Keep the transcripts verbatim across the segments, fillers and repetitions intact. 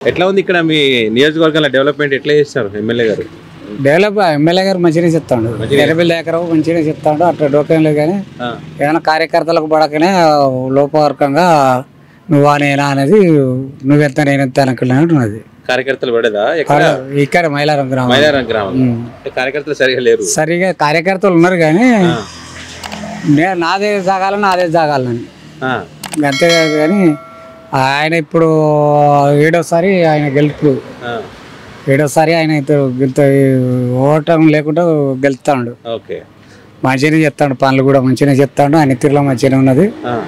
ఎట్లా ఉంది ఇక్కడ మీ నియోజకవర్గంలో డెవలప్మెంట్ ఎట్లా చేస్తారు ఎమ్మెల్యే గారు? డెవలప్ ఎమ్మెల్యే గారు మంచిగా చెప్తాడు, ఎరబిల్ ఏకరావు మంచిగా చెప్తాడు, అట్లా డోకేం లేదు. కానీ ఏదైనా కార్యకర్తలకు పడకనే లోపవర్గంగా నువ్వు నేనా అనేది నువ్వెంత నేనెంత అనుకున్నది. కార్యకర్తలు పడేదా ఇక్కడ మైలారం గ్రామం? మైలారం గ్రామం కార్యకర్తలు సరిగా లేరు. సరిగా కార్యకర్తలు ఉన్నారు కానీ నేను నాదే జాగాలని నాదే జాగాలని అంతే కానీ ఆయన ఇప్పుడు ఏడోసారి ఆయన గెలుపు ఏడోసారి ఆయన గెలుత ఓటం లేకుండా గెలుస్తాడు. మంచిగానే చెప్తాడు, పనులు కూడా మంచిగానే చెప్తాడు, ఆయన తీరులో మంచిగానే ఉన్నది.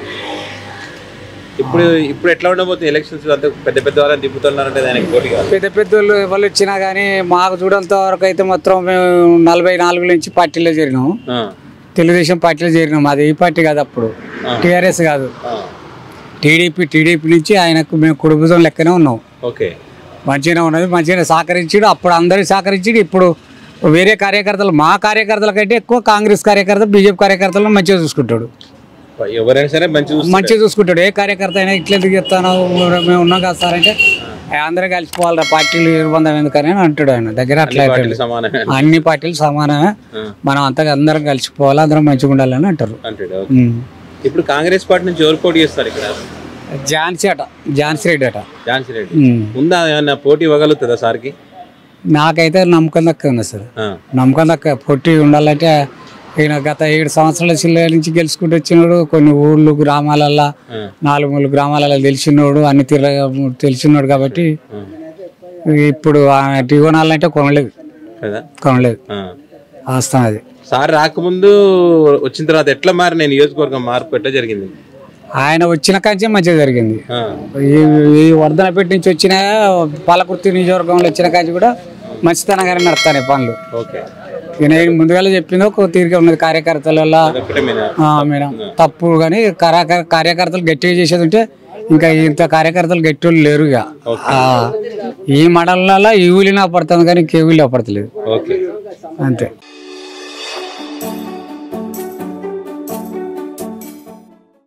ఇప్పుడు ఇప్పుడు ఎట్లా ఉండబోతుంది ఎలక్షన్స్? అంతా పెద్ద పెద్ద వాళ్ళని దింపుతున్నారంటే దానికి పోటీ కాదు. పెద్ద పెద్ద వాళ్ళు ఎవరు వచ్చినా కానీ మాకు చూడంత వరకు అయితే మాత్రం మేము నలభై నాలుగు నుంచి పార్టీలో చేరినాం, తెలుగుదేశం పార్టీలో చేరినాం. అది ఈ పార్టీ కాదు, అప్పుడు టీఆర్ఎస్ కాదు, టీడీపీ. టీడీపీ నుంచి ఆయనకు మేము కుటుంబం లెక్కనే ఉన్నాం. ఓకే, మంచిగానే ఉన్నది, మంచిగానే సహకరించాడు. అప్పుడు అందరికి సహకరించాడు. ఇప్పుడు వేరే కార్యకర్తలు మా కార్యకర్తల కంటే ఎక్కువ కాంగ్రెస్ కార్యకర్తలు బీజేపీ కార్యకర్తలను మంచిగా చూసుకుంటాడు. ఎవరైనా సరే మంచిగా చూసుకుంటాడు. ఏ కార్యకర్త అయినా ఇట్లా ఎందుకు చెప్తాను మేము ఉన్నాం కదా సార్ అంటే అందరూ కలిసిపోవాలి, పార్టీలు నిర్బంధం ఎందుకని అంటాడు ఆయన దగ్గర. అట్లా అన్ని పార్టీలు సమానమే, మనం అంతా అందరం కలిసిపోవాలి, అందరం మంచిగా ఉండాలని అంటారు. ఇప్పుడు కాంగ్రెస్ పార్టీ నుంచి ఎవరు పోటీ చేస్తారు ఇక్కడ? ఝాన్సీ అట, ఝాన్సీ రెడ్డి అట. ఝాన్సీ రెడ్డి ఉందా, ఏమన్నా పోటీ ఇవ్వగలుగుతుందా సార్కి? నాకైతే నమ్మకం దక్క ఉంది సార్, నమ్మకం దక్క. పోటీ ఉండాలంటే ఈయన గత ఏడు సంవత్సరాల చిల్ల నుంచి గెలుచుకుంటూ వచ్చినాడు. కొన్ని ఊళ్ళు గ్రామాలల్లో నాలుగు మూడు గ్రామాలలో తెలిసినోడు, అన్ని తీర తెలిసినోడు కాబట్టి ఇప్పుడు టీ కొనాలంటే కొనలేదు కొనలేదు వస్తాం. అది సార్ రాకముందు వచ్చిన తర్వాత ఎట్లా మారి నేను నియోజకవర్గం మార్పు ఎట్లా జరిగింది? ఆయన వచ్చిన కాంచే మంచిగా జరిగింది. ఈ వర్ధనపేట నుంచి వచ్చిన పాలకుర్తి నియోజకవర్గంలో వచ్చిన కాంచి కూడా మంచితనంగానే నడుస్తాయి పనులు. నేను ముందుగా చెప్పింది ఒక తీరిక ఉన్నది కార్యకర్తల మేడం తప్పు. కానీ కార్యకర్తలు గట్టిగా చేసేది ఉంటే ఇంకా ఇంత కార్యకర్తలు గట్టి వాళ్ళు లేరు. ఇక ఈ మండలంలో ఈ ఊలినా పడుతుంది కానీ ఇంకే ఊళ్ళో పడతలేదు అంతే.